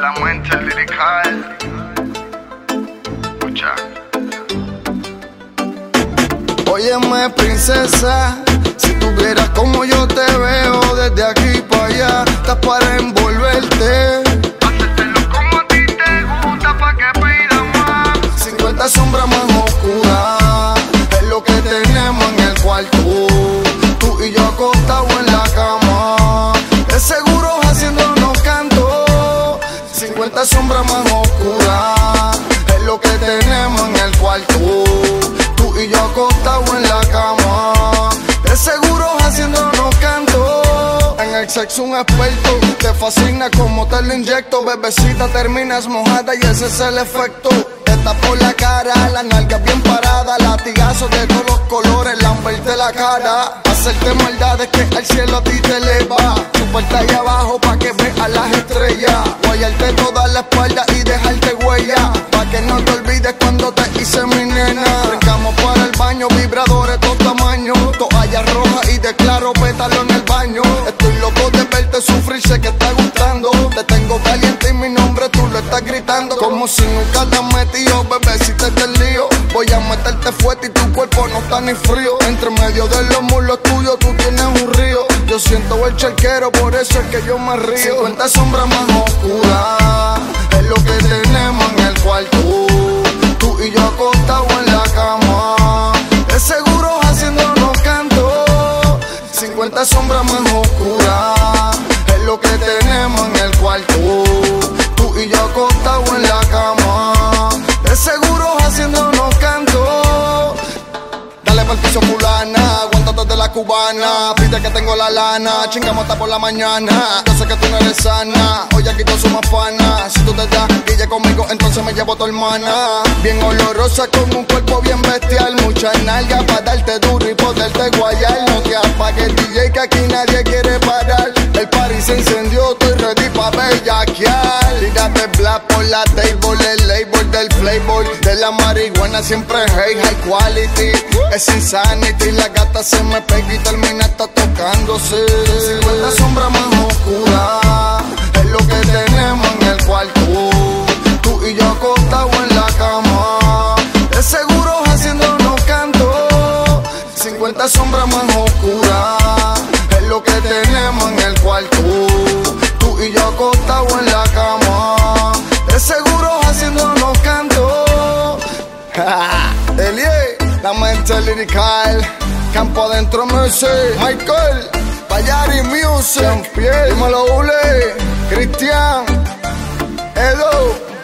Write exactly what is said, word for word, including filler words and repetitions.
la mente lirical. Escucha. Óyeme, princesa, si tú vieras como yo te veo desde aquí para allá, estás para envolverte, Hacértelo como a ti te gusta pa' que pidas más. cincuenta sombras más oscuras es lo que tenemos en el cuarto, tú y yo acostados en la cama, de seguro haciéndonos canto. Cincuenta sombras más oscuras es lo que tenemos en el cuarto, tú y yo acostados en la cama, de seguro haciéndonos canto. En el sexo un experto, te fascina como te lo inyecto. Bebecita, terminas mojada y ese es el efecto. Te tapo la cara, la nalga bien parada, latigazos de todos los colores, lamberte la cara, hacerte maldades que al cielo a ti te eleva, chuparte ahí abajo pa' que veas las estrellas, guayarte toda la espalda y dejarte huella, pa' que no te olvides cuando te hice mi nena. Brincamos para el baño, vibradores todo tamaño, toalla roja y de claro pétalo en el baño. Estoy loco de verte sufrir, sé que está gustando, te tengo caliente y mi nombre tú lo estás gritando, como si nunca te has metido, bebé, si te te lío, voy a meterte fuerte y tu cuerpo no está ni frío, entre medio de los muslos tuyos tú tienes un río, yo siento el charquero, por eso es que yo me río. Cincuenta sombras más oscuras es lo que tenemos en el cuarto, tú y yo acostados en la cama, de seguro haciéndonos canto. Cincuenta sombras más oscuras es lo que tenemos en el cuarto, tú y yo acostados en la cama, de seguro haciéndonos canto. Dale pa'l piso fulana, aguántate de la cubana, pide que tengo la lana, chingamos hasta por la mañana. Yo sé que tú no eres sana, hoy aquí todos somos panas. Si tú te das guille conmigo, entonces me llevo a tu hermana. Bien olorosa con un cuerpo bien bestial, mucha nalga pa' darte duro y poderte guayar. No te apagues D J que aquí nadie quiere parar, el party se incendió, estoy ready pa' bellaquear. Tírate black por la table, el label del flavor de la marihuana siempre hey, high quality. Es insanity, la gata se me pega y termina hasta tocándose. Cincuenta sombras más oscuras es lo que tenemos en el cuarto, tú y yo acostados en la cama, de seguro haciéndonos canto. Cincuenta sombras más oscuras es lo que tenemos en el cuarto, tú y yo acostados en la cama, de seguro haciéndonos canto. Elie, la mente lirical, campo adentro music, Michael, Bayari Music, Jean-Pierre, dímelo Ule, Cristian, Edo.